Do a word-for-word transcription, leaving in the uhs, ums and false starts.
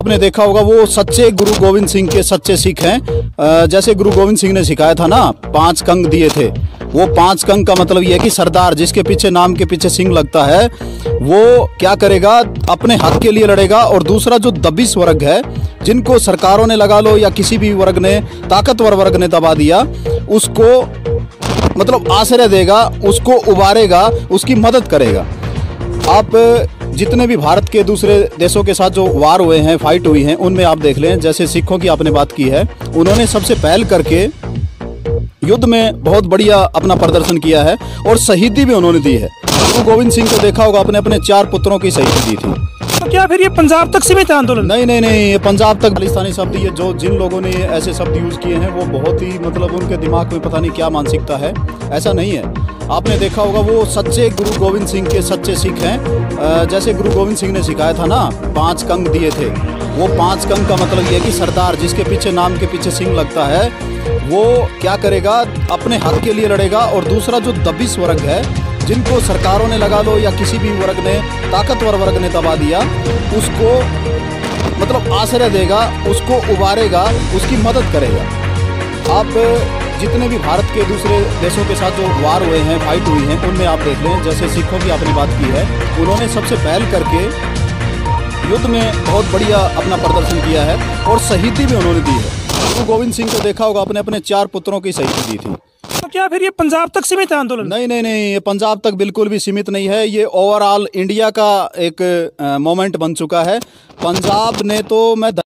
आपने देखा होगा वो सच्चे गुरु गोविंद सिंह के सच्चे सिख हैं। जैसे गुरु गोविंद सिंह ने सिखाया था ना, पांच कंग दिए थे। वो पांच कंग का मतलब ये है कि सरदार जिसके पीछे नाम के पीछे सिंह लगता है वो क्या करेगा, अपने हक के लिए लड़ेगा। और दूसरा जो दबिश वर्ग है, जिनको सरकारों ने लगा लो या किसी भी वर्ग ने, ताकतवर वर्ग ने दबा दिया, उसको मतलब आश्रय देगा, उसको उबारेगा, उसकी मदद करेगा। आप जितने भी भारत के दूसरे देशों के साथ जो वार हुए हैं, फाइट हुई हैं, उनमें आप देख लें, जैसे सिखों की आपने बात की है, उन्होंने सबसे पहल करके युद्ध में बहुत बढ़िया अपना प्रदर्शन किया है और शहीदी भी उन्होंने दी है। गुरु गोविंद सिंह को देखा होगा, अपने अपने चार पुत्रों की शहीदी दी थी। तो क्या फिर ये पंजाब तक सीमित है आंदोलन? नहीं नहीं नहीं, ये पंजाब तक खालिस्तानी शब्द, ये जो जिन लोगों ने ऐसे शब्द यूज किए हैं वो बहुत ही मतलब उनके दिमाग में पता नहीं क्या मानसिकता है, ऐसा नहीं है। आपने देखा होगा वो सच्चे गुरु गोविंद सिंह के सच्चे सिख हैं। जैसे गुरु गोविंद सिंह ने सिखाया था ना, पांच कंग दिए थे। वो पांच कंग का मतलब ये है कि सरदार जिसके पीछे नाम के पीछे सिंह लगता है वो क्या करेगा, अपने हक के लिए लड़ेगा। और दूसरा जो दबिश वर्ग है, जिनको सरकारों ने लगा लो या किसी भी वर्ग ने, ताकतवर वर्ग ने दबा दिया, उसको मतलब आश्रय देगा, उसको उबारेगा, उसकी मदद करेगा। आप जितने भी भारत के दूसरे देशों के साथ जो वार हुए हैं, फाइट हुई हैं, उनमें आप देख लें, जैसे सिखों की आपने बात की है, उन्होंने सबसे पहल करके युद्ध में बहुत बढ़िया अपना प्रदर्शन किया है और शहीदी भी उन्होंने दी है। गुरु गोविंद सिंह को देखा होगा, अपने अपने चार पुत्रों की शहीदी दी थी। तो क्या फिर ये पंजाब तक सीमित है आंदोलन? नहीं नहीं नहीं, ये पंजाब तक बिल्कुल भी सीमित नहीं है। ये ओवरऑल इंडिया का एक मोमेंट बन चुका है। पंजाब ने तो मैं